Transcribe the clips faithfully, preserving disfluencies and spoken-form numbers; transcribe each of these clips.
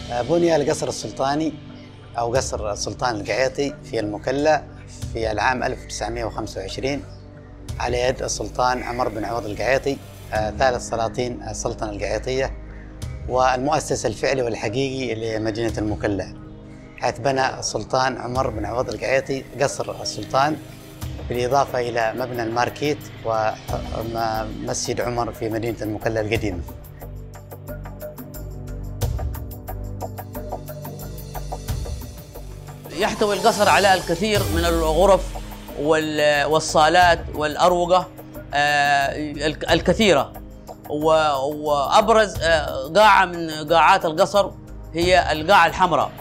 بني القصر السلطاني أو قصر السلطان القعيطي في المكلا في العام ألف وتسعمئة وخمسة وعشرين على يد السلطان عمر بن عوض القعيطي، ثالث سلاطين السلطنة القعيطية والمؤسس الفعلي والحقيقي لمدينة المكلا، حيث بنى السلطان عمر بن عوض القعيطي قصر السلطان بالإضافة إلى مبنى الماركيت ومسجد عمر في مدينة المكلا القديمة. يحتوي القصر على الكثير من الغرف والصالات والأروقة الكثيرة، وأبرز قاعة من قاعات القصر هي القاعة الحمراء.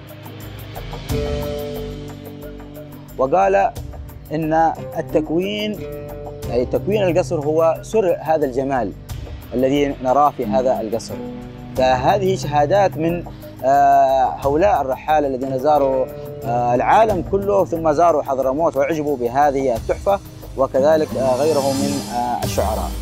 وقال إن التكوين أي تكوين القصر هو سر هذا الجمال الذي نراه في هذا القصر. فهذه شهادات من هؤلاء الرحالة الذين زاروا العالم كله ثم زاروا حضرموت وعجبوا بهذه التحفة، وكذلك غيره من الشعراء.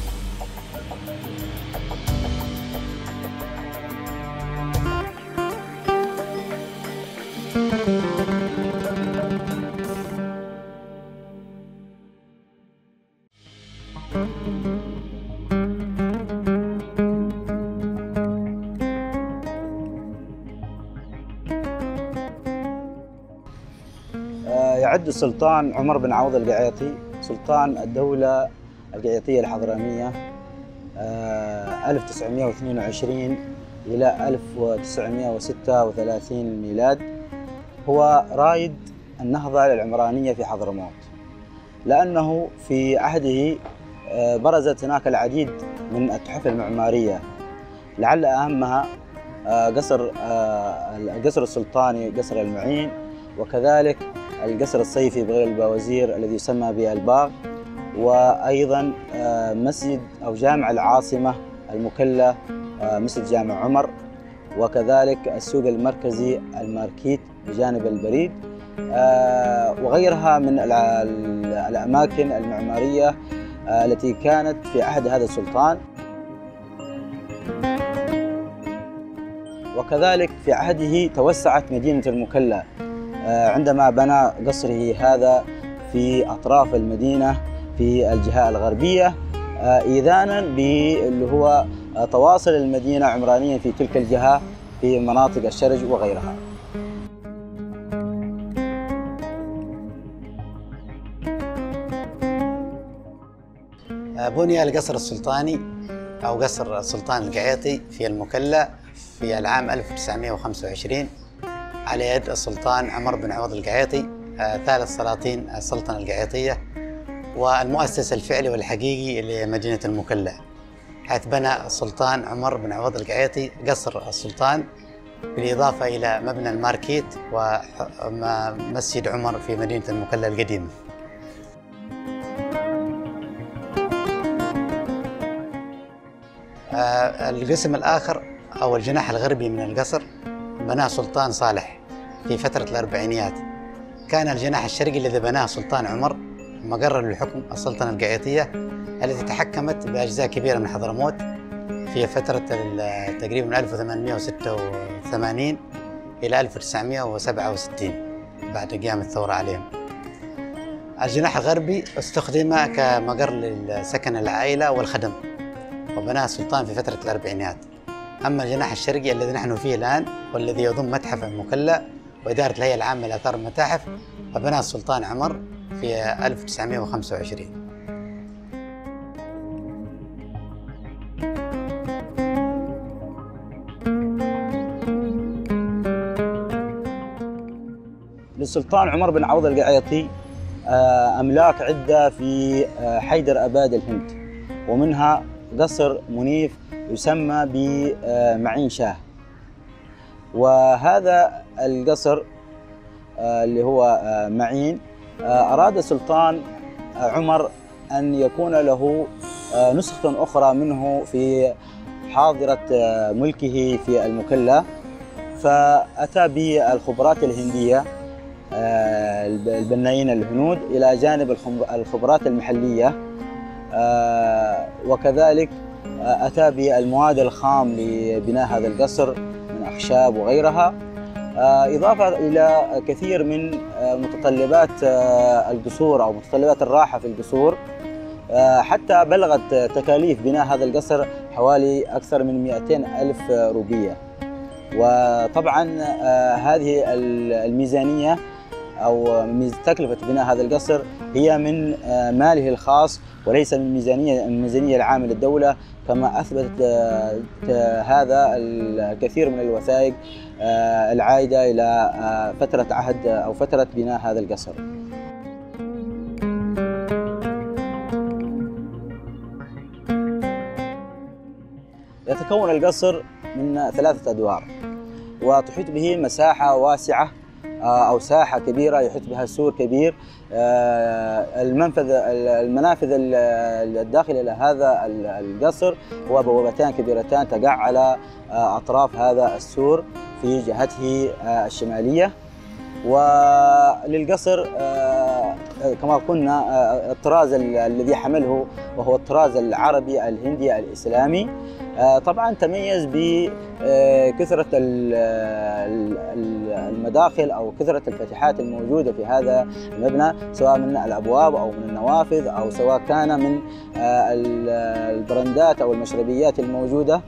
يعد السلطان عمر بن عوض القعيطي سلطان الدولة القعيطية الحضرمية ألف وتسعمئة واثنين وعشرين إلى ألف وتسعمئة وستة وثلاثين ميلاد. هو رائد النهضة العمرانية في حضرموت، لأنه في عهده برزت هناك العديد من التحف المعمارية، لعل أهمها قصر القصر السلطاني قصر المعين، وكذلك القصر الصيفي بغير البوازير الذي يسمى بالباغ، وأيضا مسجد أو جامع العاصمة المكلا مسجد جامع عمر، وكذلك السوق المركزي الماركيت بجانب البريد، وغيرها من الأماكن المعمارية التي كانت في عهد هذا السلطان. وكذلك في عهده توسعت مدينة المكلا عندما بنى قصره هذا في أطراف المدينة في الجهة الغربية، إيذانا باللي هو تواصل المدينة عمرانيا في تلك الجهة في مناطق الشرج وغيرها. بني القصر السلطاني أو قصر السلطان القعيطي في المكلا في العام ألف وتسعمئة وخمسة وعشرين على يد السلطان عمر بن عوض القعيطي، ثالث سلاطين السلطنة القعيطية والمؤسس الفعلي والحقيقي لمدينة المكلا، حيث بنى السلطان عمر بن عوض القعيطي قصر السلطان بالإضافة إلى مبنى الماركيت ومسجد عمر في مدينة المكلا القديمة. القسم الآخر أو الجناح الغربي من القصر بناه سلطان صالح في فترة الأربعينيات. كان الجناح الشرقي الذي بناه سلطان عمر مقرا للحكم السلطنة القعيطية التي تحكمت بأجزاء كبيرة من حضرموت في فترة تقريبا من ألف وثمانمئة وستة وثمانين إلى ألف وتسعمئة وسبعة وستين بعد قيام الثورة عليهم. الجناح الغربي استخدم كمقر لسكن العائلة والخدم، وبناه السلطان في فترة الأربعينيات. أما الجناح الشرقي الذي نحن فيه الآن والذي يضم متحف المكلا وإدارة الهيئة العامة للآثار والمتاحف، فبناه السلطان عمر في ألف وتسعمئة وخمسة وعشرين. للسلطان عمر بن عوض القعيطي أملاك عدة في حيدر أباد الهند، ومنها قصر منيف يسمى بمعين شاه. وهذا القصر اللي هو معين أراد السلطان عمر أن يكون له نسخة أخرى منه في حاضرة ملكه في المكلا، فأتى بالخبرات الهندية البنايين الهنود إلى جانب الخبرات المحلية، وكذلك أتى بالمواد الخام لبناء هذا القصر من الأخشاب وغيرها، إضافة إلى كثير من متطلبات القصور أو متطلبات الراحة في القصور، حتى بلغت تكاليف بناء هذا القصر حوالي أكثر من مئتين ألف روبية. وطبعا هذه الميزانية أو تكلفة بناء هذا القصر هي من ماله الخاص وليس من ميزانية الميزانية العامة للدولة، كما أثبتت هذا الكثير من الوثائق العائدة إلى فترة عهد أو فترة بناء هذا القصر. يتكون القصر من ثلاثة أدوار، وتحيط به مساحة واسعة أو ساحة كبيرة يحيط بها سور كبير. المنفذ المنافذ الداخل إلى هذا القصر هو بوابتان كبيرتان تقع على أطراف هذا السور في جهته الشمالية. وللقصر كما قلنا الطراز الذي حمله وهو الطراز العربي الهندي الإسلامي. طبعا تميز بكثرة المداخل أو كثرة الفتحات الموجودة في هذا المبنى، سواء من الأبواب أو من النوافذ أو سواء كان من البرندات أو المشربيات الموجودة.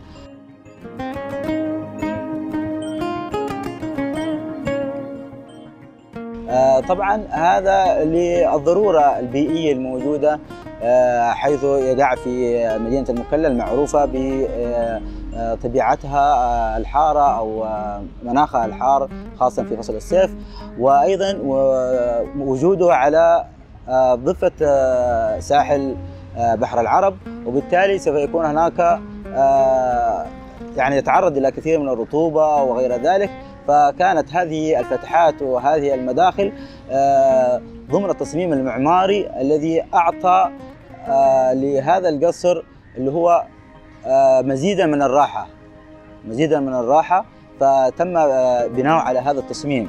طبعا هذا للضرورة البيئية الموجودة، حيث يقع في مدينة المكلا المعروفة بطبيعتها الحارة أو مناخها الحار خاصة في فصل الصيف، وأيضا وجوده على ضفة ساحل بحر العرب، وبالتالي سوف يكون هناك يعني يتعرض إلى كثير من الرطوبة وغير ذلك. فكانت هذه الفتحات وهذه المداخل ضمن التصميم المعماري الذي أعطى لهذا القصر اللي هو مزيدا من الراحة مزيدا من الراحة فتم بناؤه على هذا التصميم.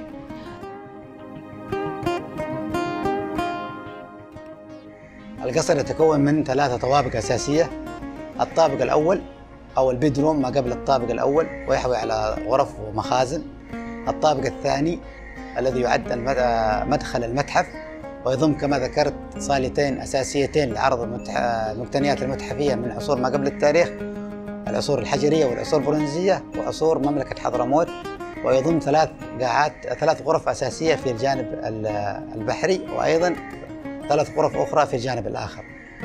القصر يتكون من ثلاثة طوابق أساسية. الطابق الأول أو البيدروم ما قبل الطابق الأول، ويحوي على غرف ومخازن. الطابق الثاني الذي يعد مدخل المتحف، ويضم كما ذكرت صالتين أساسيتين لعرض المقتنيات المتحفية من عصور ما قبل التاريخ، العصور الحجرية والعصور البرونزية وعصور مملكة حضرموت، ويضم ثلاث قاعات ثلاث غرف أساسية في الجانب البحري، وأيضا ثلاث غرف أخرى في الجانب الآخر.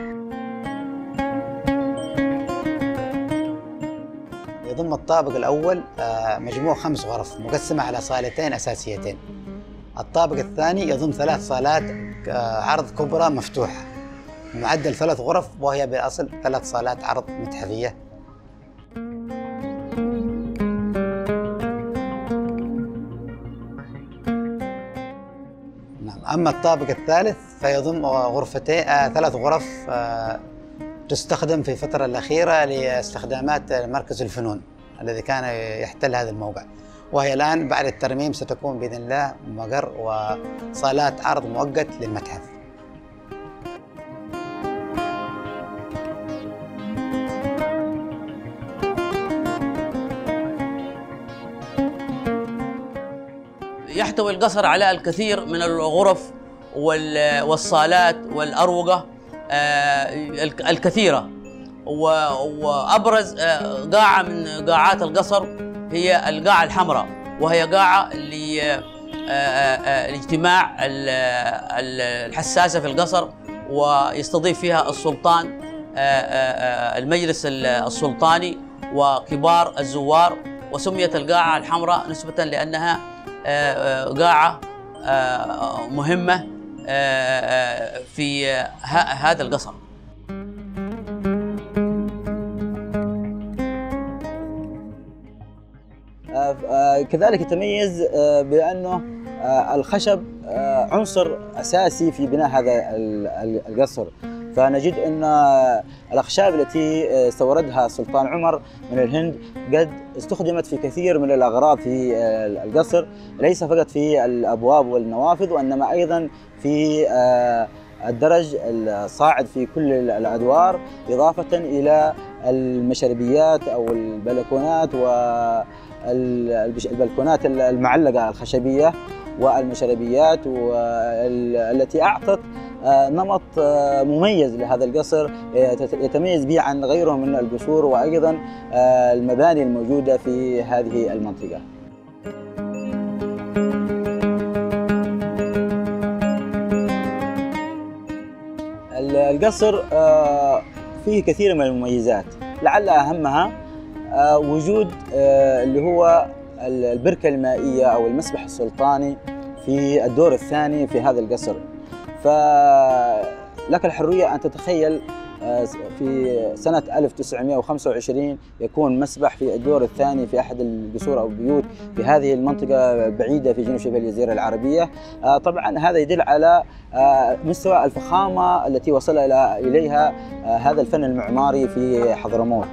يضم الطابق الأول مجموع خمس غرف مقسمة على صالتين أساسيتين. الطابق الثاني يضم ثلاث صالات عرض كبرى مفتوحة، معدل ثلاث غرف، وهي بالأصل ثلاث صالات عرض متحفية. نعم. أما الطابق الثالث فيضم غرفتين آه، ثلاث غرف آه، تستخدم في الفترة الأخيرة لاستخدامات مركز الفنون الذي كان يحتل هذا الموقع، وهي الآن بعد الترميم ستكون بإذن الله مقر وصالات عرض مؤقت للمتحف. يحتوي القصر على الكثير من الغرف والصالات والأروقة الكثيرة، وأبرز قاعة من قاعات القصر هي القاعة الحمراء، وهي قاعة لاجتماع الحساسة في القصر، ويستضيف فيها السلطان المجلس السلطاني وكبار الزوار. وسميت القاعة الحمراء نسبة لأنها قاعة مهمة في هذا القصر. كذلك يتميز بأنه الخشب عنصر أساسي في بناء هذا القصر، فنجد أن الأخشاب التي استوردها السلطان عمر من الهند قد استخدمت في كثير من الأغراض في القصر، ليس فقط في الأبواب والنوافذ، وإنما أيضا في الدرج الصاعد في كل الأدوار، إضافة إلى المشربيات أو البلكونات والبلكونات المعلقة الخشبية والمشربيات والتي أعطت نمط مميز لهذا القصر يتميز به عن غيره من القصور وأيضا المباني الموجودة في هذه المنطقة. القصر فيه كثير من المميزات، لعل أهمها وجود اللي هو البركة المائية أو المسبح السلطاني في الدور الثاني في هذا القصر. فلك الحرية أن تتخيل في سنة ألف وتسعمئة وخمسة وعشرين يكون مسبح في الدور الثاني في أحد القصور أو البيوت في هذه المنطقة بعيدة في جنوب شبه الجزيرة العربية. طبعا هذا يدل على مستوى الفخامة التي وصل إليها هذا الفن المعماري في حضرموت.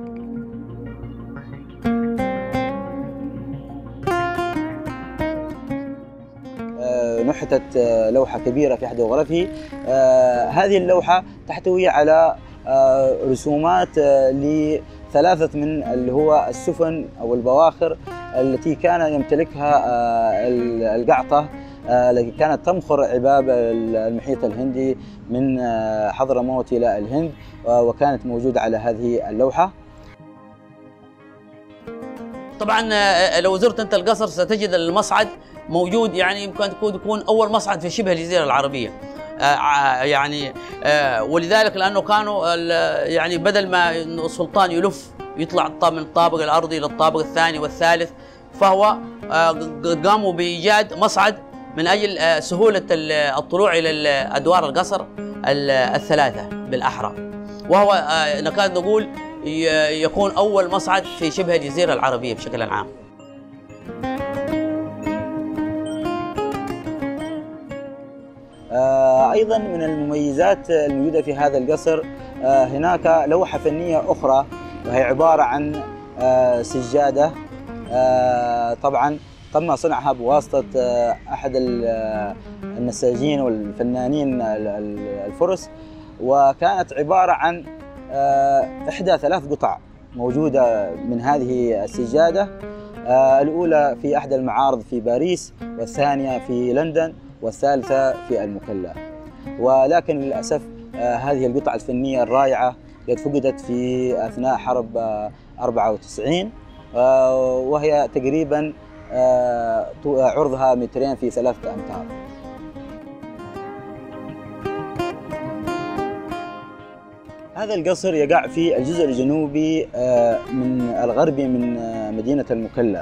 نحتت لوحة كبيرة في أحد غرفه. هذه اللوحة تحتوي على رسومات لثلاثة من اللي هو السفن أو البواخر التي كان يمتلكها القعطة التي كانت تمخر عباب المحيط الهندي من حضرموت إلى الهند، وكانت موجودة على هذه اللوحة. طبعا لو زرت أنت القصر ستجد المصعد موجود، يعني يمكن يكون أول مصعد في شبه الجزيرة العربية. آه يعني آه ولذلك لأنه كانوا يعني بدل ما السلطان يلف يطلع من الطابق الأرضي للطابق الثاني والثالث، فهو آه قاموا بإيجاد مصعد من أجل آه سهولة الطلوع إلى أدوار القصر الثلاثة بالأحرى، وهو آه نكاد نقول يكون أول مصعد في شبه الجزيرة العربية بشكل عام. أيضا من المميزات الموجودة في هذا القصر هناك لوحة فنية أخرى، وهي عبارة عن سجادة طبعا تم صنعها بواسطة أحد النساجين والفنانين الفرس، وكانت عبارة عن إحدى ثلاث قطع موجودة من هذه السجادة. الأولى في أحد المعارض في باريس، والثانية في لندن، والثالثة في المكلا. ولكن للأسف هذه القطعة الفنية الرائعة قد فقدت في أثناء حرب أربعة وتسعين، وهي تقريبا عرضها مترين في ثلاثة أمتار. هذا القصر يقع في الجزء الجنوبي من الغربي من مدينة المكلا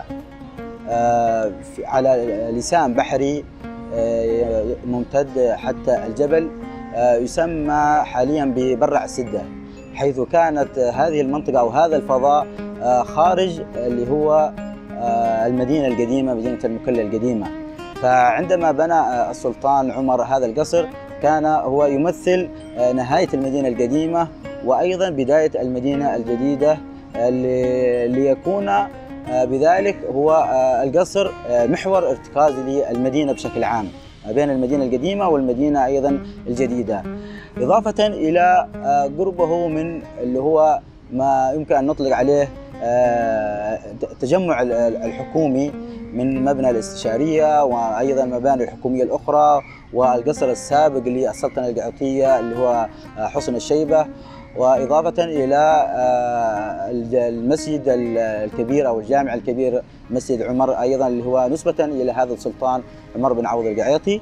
على لسان بحري ممتد حتى الجبل يسمى حاليا ببرع السدة، حيث كانت هذه المنطقة أو هذا الفضاء خارج اللي هو المدينة القديمة، مدينة المكلا القديمة. فعندما بنى السلطان عمر هذا القصر كان هو يمثل نهاية المدينة القديمة وأيضا بداية المدينة الجديدة، ليكون بذلك هو القصر محور ارتكاز للمدينة بشكل عام بين المدينة القديمة والمدينة أيضا الجديدة، إضافة إلى قربه من اللي هو ما يمكن أن نطلق عليه التجمع الحكومي من مبنى الاستشارية وأيضا المباني الحكومية الأخرى، والقصر السابق للسلطنة القعطية اللي هو حصن الشيبة، وإضافة إلى المسجد الكبير أو الجامع الكبير مسجد عمر أيضا اللي هو نسبة إلى هذا السلطان عمر بن عوض القعيطي.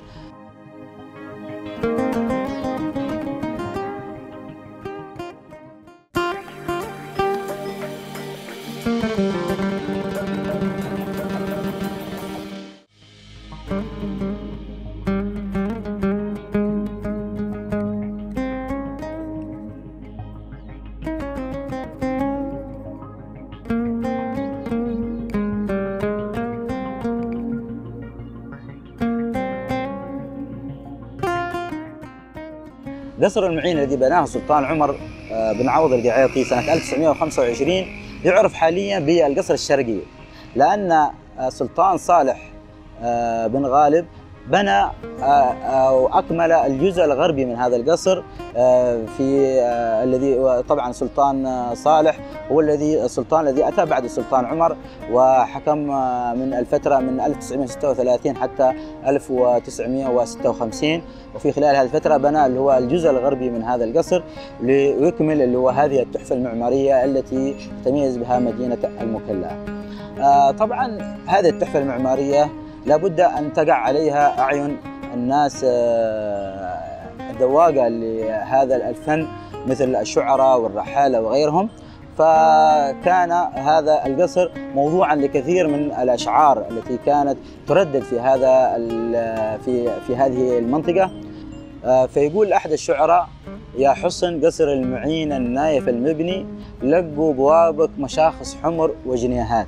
قصر المعين الذي بناه السلطان عمر بن عوض القعيطي سنة ألف وتسعمئة وخمسة وعشرين يعرف حاليا بالقصر الشرقي، لأن السلطان صالح بن غالب بنى أو أكمل الجزء الغربي من هذا القصر في الذي طبعا سلطان صالح هو الذي السلطان الذي أتى بعد السلطان عمر وحكم من الفترة من ألف وتسعمئة وستة وثلاثين حتى ألف وتسعمئة وستة وخمسين، وفي خلال هذه الفترة بنى اللي هو الجزء الغربي من هذا القصر ليكمل اللي هو هذه التحفة المعمارية التي تتميز بها مدينة المكلا. طبعا هذه التحفة المعمارية لابد أن تقع عليها أعين الناس الذواقة لهذا الفن مثل الشعراء والرحالة وغيرهم، فكان هذا القصر موضوعا لكثير من الأشعار التي كانت تردد في هذا في في هذه المنطقة. فيقول أحد الشعراء: يا حصن قصر المعين النايف المبني، لقوا بوابك مشاخص حمر وجنيهات.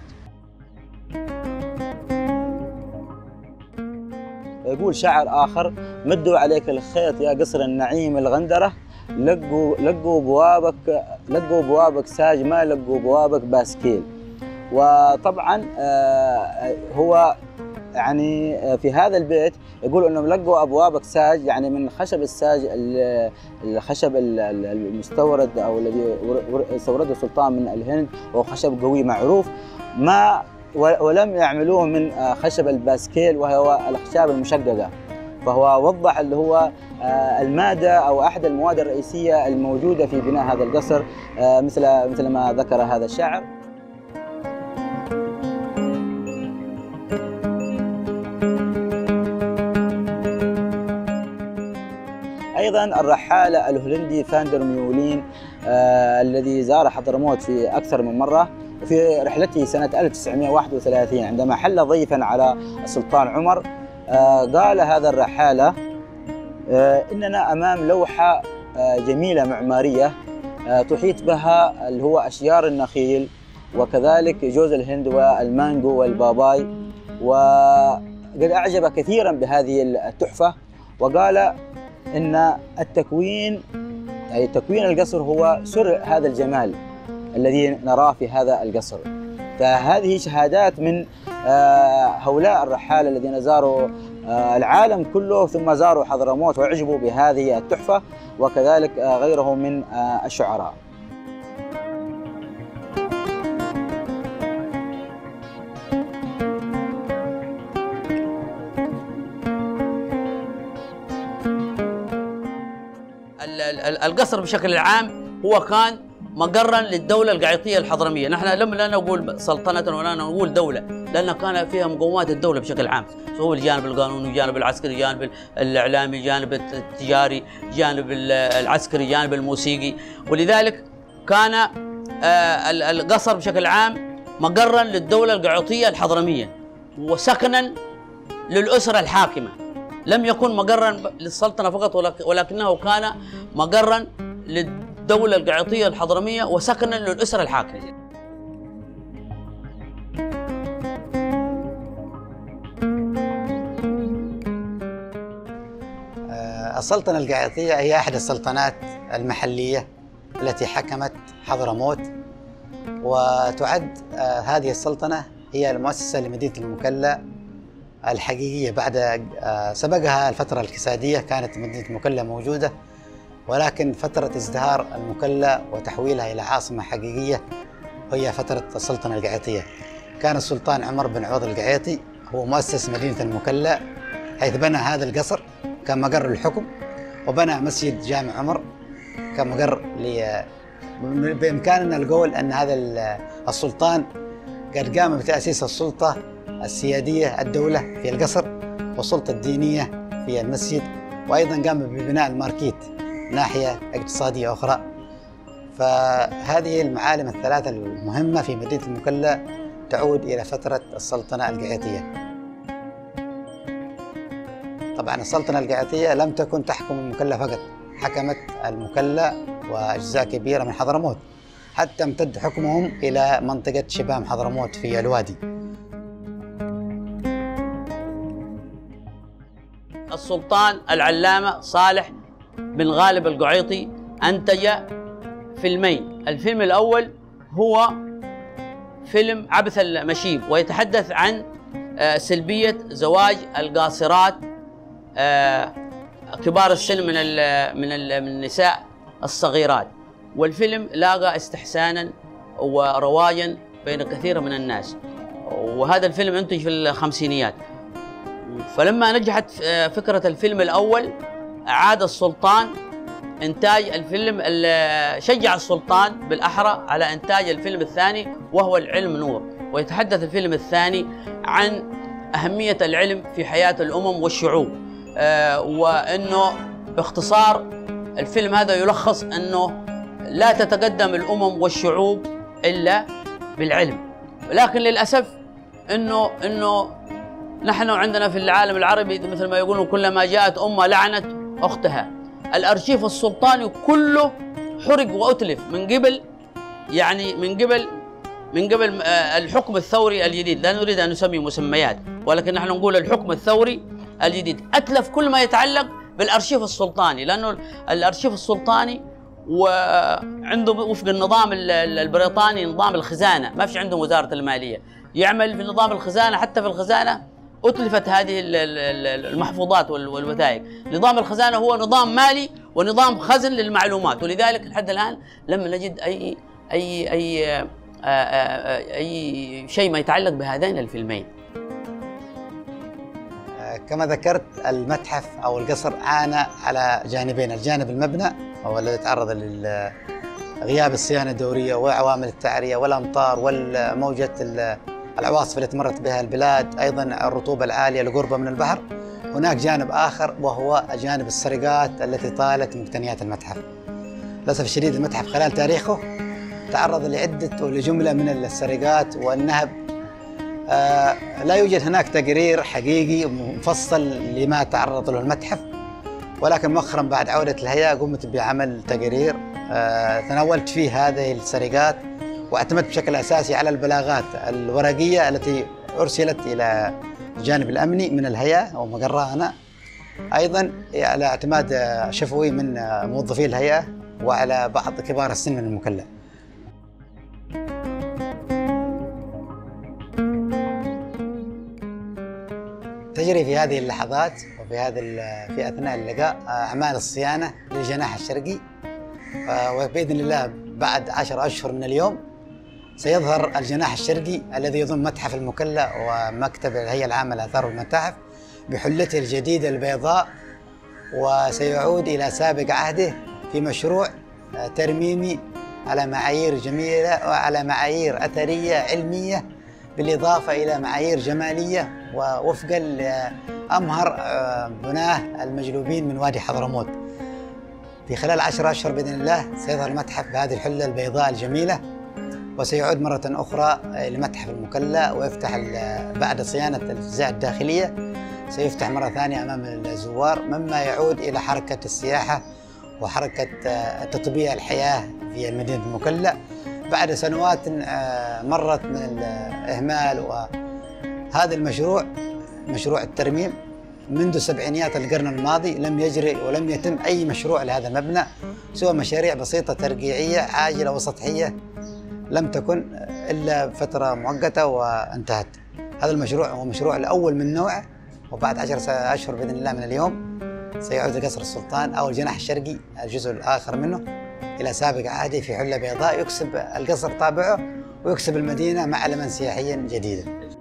يقول شاعر آخر: مدوا عليك الخيط يا قصر النعيم الغندرة، لقوا لقوا بوابك لقوا بوابك ساج، ما لقوا بوابك باسكيل. وطبعا هو يعني في هذا البيت يقول انهم لقوا ابوابك ساج، يعني من خشب الساج، الخشب المستورد او الذي استورده السلطان من الهند، وهو خشب قوي معروف، ما ولم يعملوه من خشب الباسكيل وهو الاخشاب المشققه. فهو وضح اللي هو الماده او احد المواد الرئيسيه الموجوده في بناء هذا القصر، مثل مثل ما ذكر هذا الشاعر. ايضا الرحال الهولندي فاندر ميولين آه الذي زار حضرموت في اكثر من مره، في رحلته سنه ألف وتسعمئة وواحد وثلاثين عندما حل ضيفا على السلطان عمر آه قال هذا الرحاله: آه اننا امام لوحه آه جميله معماريه آه تحيط بها اللي هو اشجار النخيل وكذلك جوز الهند والمانجو والباباي، وقد اعجب كثيرا بهذه التحفه، وقال إن التكوين أي تكوين القصر هو سر هذا الجمال الذي نراه في هذا القصر. فهذه شهادات من هؤلاء الرحالة الذين زاروا العالم كله ثم زاروا حضرموت وأعجبوا بهذه التحفة، وكذلك غيره من الشعراء. القصر بشكل عام هو كان مقرا للدولة القعيطية الحضرمية. نحن لم لا نقول سلطنة ولا نقول دولة، لأن كان فيها مقومات الدولة بشكل عام، سواء الجانب القانوني، الجانب العسكري، الجانب الإعلامي، الجانب التجاري، الجانب العسكري، الجانب الموسيقي. ولذلك كان القصر بشكل عام مقرا للدولة القعيطية الحضرمية وسكنا للأسرة الحاكمة. لم يكن مقرا للسلطنة فقط، ولكنه كان مقرا للدولة القعيطية الحضرمية وسكنا للأسرة الحاكمة. السلطنة القعيطية هي أحد السلطنات المحلية التي حكمت حضرموت، وتعد هذه السلطنة هي المؤسسة لمدينة المكلا الحقيقية. بعد سبقها الفترة الكسادية كانت مدينة المكلا موجودة، ولكن فترة ازدهار المكلا وتحويلها إلى عاصمة حقيقية هي فترة السلطنة القعيطية. كان السلطان عمر بن عوض القعيطي هو مؤسس مدينة المكلا، حيث بنى هذا القصر كمقر الحكم، وبنى مسجد جامع عمر كمقر ل بإمكاننا القول أن هذا السلطان قد قام بتأسيس السلطة السيادية الدولة في القصر، والسلطة الدينية في المسجد، وأيضا قام ببناء الماركيت ناحية اقتصادية أخرى. فهذه المعالم الثلاثة المهمة في مدينة المكلا تعود إلى فترة السلطنة القعيطية. طبعا السلطنة القعيطية لم تكن تحكم المكلا فقط، حكمت المكلا وأجزاء كبيرة من حضرموت، حتى امتد حكمهم إلى منطقة شبام حضرموت في الوادي. السلطان العلامة صالح بن غالب القعيطي أنتج فيلمين. الفيلم الأول هو فيلم عبث المشيب، ويتحدث عن سلبية زواج القاصرات كبار السن من ال من ال من النساء الصغيرات. والفيلم لاقى استحسانا ورواجا بين كثير من الناس، وهذا الفيلم انتج في الخمسينيات. فلما نجحت فكرة الفيلم الأول أعاد السلطان إنتاج الفيلم، شجع السلطان بالأحرى على إنتاج الفيلم الثاني وهو العلم نور. ويتحدث الفيلم الثاني عن أهمية العلم في حياة الأمم والشعوب، آه وأنه باختصار الفيلم هذا يلخص أنه لا تتقدم الأمم والشعوب إلا بالعلم. لكن للأسف أنه أنه نحن عندنا في العالم العربي مثل ما يقولون كلما جاءت أمة لعنت أختها. الأرشيف السلطاني كله حرق وأتلف من قبل يعني من قبل من قبل الحكم الثوري الجديد. لا نريد أن نسمي مسميات، ولكن نحن نقول الحكم الثوري الجديد أتلف كل ما يتعلق بالأرشيف السلطاني، لأنه الأرشيف السلطاني وعنده وفق النظام البريطاني نظام الخزانة، ما فيش عندهم وزارة المالية، يعمل في نظام الخزانة. حتى في الخزانة أتلفت هذه المحفوظات والوثائق. نظام الخزانة هو نظام مالي ونظام خزن للمعلومات، ولذلك لحد الآن لم نجد أي أي أي أي شيء ما يتعلق بهذين الفيلمين. كما ذكرت المتحف أو القصر عانى على جانبين، الجانب المبنى هو الذي تعرض لغياب الصيانة الدورية وعوامل التعرية والأمطار والموجة العواصف التي مرت بها البلاد، أيضا الرطوبة العالية لقربة من البحر. هناك جانب آخر وهو جانب السرقات التي طالت مقتنيات المتحف. للأسف الشديد المتحف خلال تاريخه تعرض لعدة ولجملة من السرقات والنهب. آه لا يوجد هناك تقرير حقيقي مفصل لما تعرض له المتحف، ولكن مؤخرا بعد عودة الهيئة قمت بعمل تقرير آه تناولت فيه هذه السرقات، واعتمدت بشكل أساسي على البلاغات الورقية التي أرسلت إلى الجانب الأمني من الهيئة أو مقرها هنا، أيضا على اعتماد شفوي من موظفي الهيئة وعلى بعض كبار السن من المكلف. تجري في هذه اللحظات وفي هذا في أثناء اللقاء أعمال الصيانة للجناح الشرقي، وبإذن الله بعد عشر أشهر من اليوم سيظهر الجناح الشرقي الذي يضم متحف المكلا ومكتب الهيئة العامة للآثار والمتاحف بحلته الجديدة البيضاء، وسيعود إلى سابق عهده في مشروع ترميمي على معايير جميلة وعلى معايير أثرية علمية، بالإضافة إلى معايير جمالية ووفقا لأمهر بناه المجلوبين من وادي حضرموت. في خلال عشر أشهر بإذن الله سيظهر المتحف بهذه الحلة البيضاء الجميلة، وسيعود مرة أخرى لمتحف المكلا، ويفتح بعد صيانة الأجزاء الداخلية سيفتح مرة ثانية أمام الزوار، مما يعود إلى حركة السياحة وحركة تطبيع الحياة في مدينة المكلا بعد سنوات مرت من الإهمال. وهذا المشروع مشروع الترميم منذ سبعينيات القرن الماضي لم يجري ولم يتم أي مشروع لهذا المبنى سوى مشاريع بسيطة ترقيعية عاجلة وسطحية لم تكن إلا فترة مؤقتة وانتهت. هذا المشروع هو مشروع الأول من نوعه، وبعد عشر أشهر بإذن الله من اليوم سيعود قصر السلطان أو الجناح الشرقي الجزء الآخر منه إلى سابق عهده في حلة بيضاء، يكسب القصر طابعه ويكسب المدينة معلما سياحيا جديدا.